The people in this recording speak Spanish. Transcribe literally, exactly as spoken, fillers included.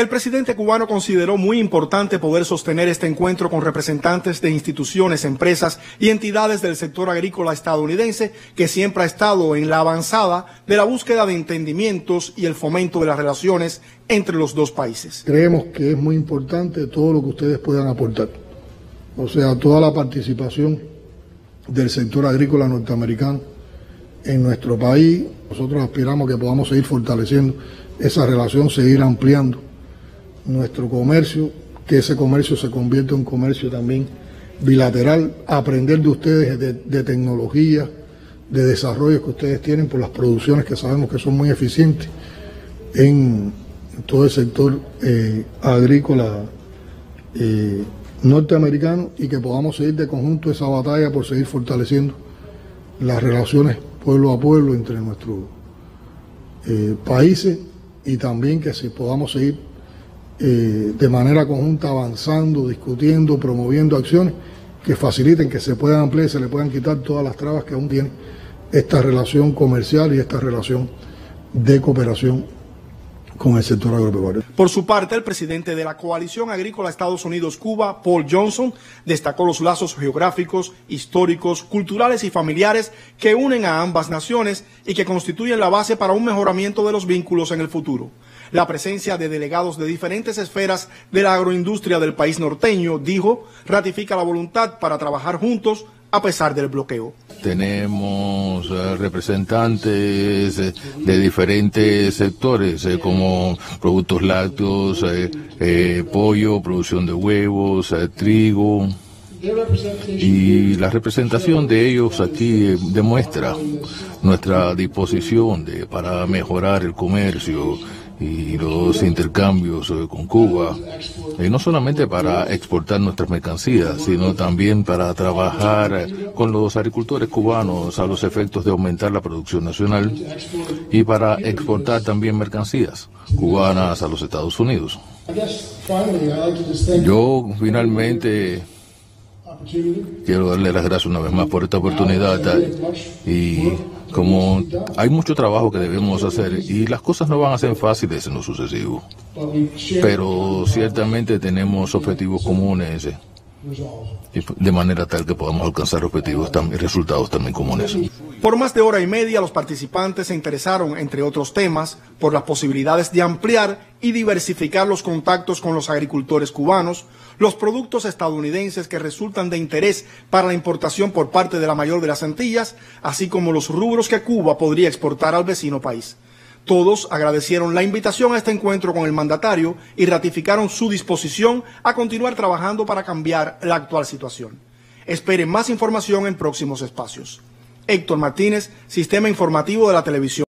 El presidente cubano consideró muy importante poder sostener este encuentro con representantes de instituciones, empresas y entidades del sector agrícola estadounidense, que siempre ha estado en la avanzada de la búsqueda de entendimientos y el fomento de las relaciones entre los dos países. Creemos que es muy importante todo lo que ustedes puedan aportar, o sea, toda la participación del sector agrícola norteamericano en nuestro país. Nosotros aspiramos que podamos seguir fortaleciendo esa relación, seguir ampliando nuestro comercio, que ese comercio se convierta en un comercio también bilateral, aprender de ustedes de, de tecnología, de desarrollo que ustedes tienen por las producciones que sabemos que son muy eficientes en todo el sector eh, agrícola eh, norteamericano, y que podamos seguir de conjunto esa batalla por seguir fortaleciendo las relaciones pueblo a pueblo entre nuestros eh, países, y también que si podamos seguir Eh, de manera conjunta avanzando, discutiendo, promoviendo acciones que faciliten que se puedan ampliar y se le puedan quitar todas las trabas que aún tiene esta relación comercial y esta relación de cooperación con el sector agropecuario. Por su parte, el presidente de la Coalición Agrícola Estados Unidos-Cuba, Paul Johnson, destacó los lazos geográficos, históricos, culturales y familiares que unen a ambas naciones y que constituyen la base para un mejoramiento de los vínculos en el futuro. La presencia de delegados de diferentes esferas de la agroindustria del país norteño, dijo, ratifica la voluntad para trabajar juntos a pesar del bloqueo. Tenemos eh, representantes eh, de diferentes sectores, eh, como productos lácteos, eh, eh, pollo, producción de huevos, eh, trigo. Y la representación de ellos aquí eh, demuestra nuestra disposición de, para mejorar el comercio y los intercambios eh, con Cuba, y no solamente para exportar nuestras mercancías, sino también para trabajar eh, con los agricultores cubanos a los efectos de aumentar la producción nacional y para exportar también mercancías cubanas a los Estados Unidos. Yo finalmente quiero darle las gracias una vez más por esta oportunidad, y como hay mucho trabajo que debemos hacer y las cosas no van a ser fáciles en lo sucesivo, pero ciertamente tenemos objetivos comunes, eh, de manera tal que podamos alcanzar objetivos también, resultados también comunes. Por más de hora y media, los participantes se interesaron, entre otros temas, por las posibilidades de ampliar y diversificar los contactos con los agricultores cubanos, los productos estadounidenses que resultan de interés para la importación por parte de la mayor de las Antillas, así como los rubros que Cuba podría exportar al vecino país. Todos agradecieron la invitación a este encuentro con el mandatario y ratificaron su disposición a continuar trabajando para cambiar la actual situación. Esperen más información en próximos espacios. Héctor Martínez, Sistema Informativo de la Televisión.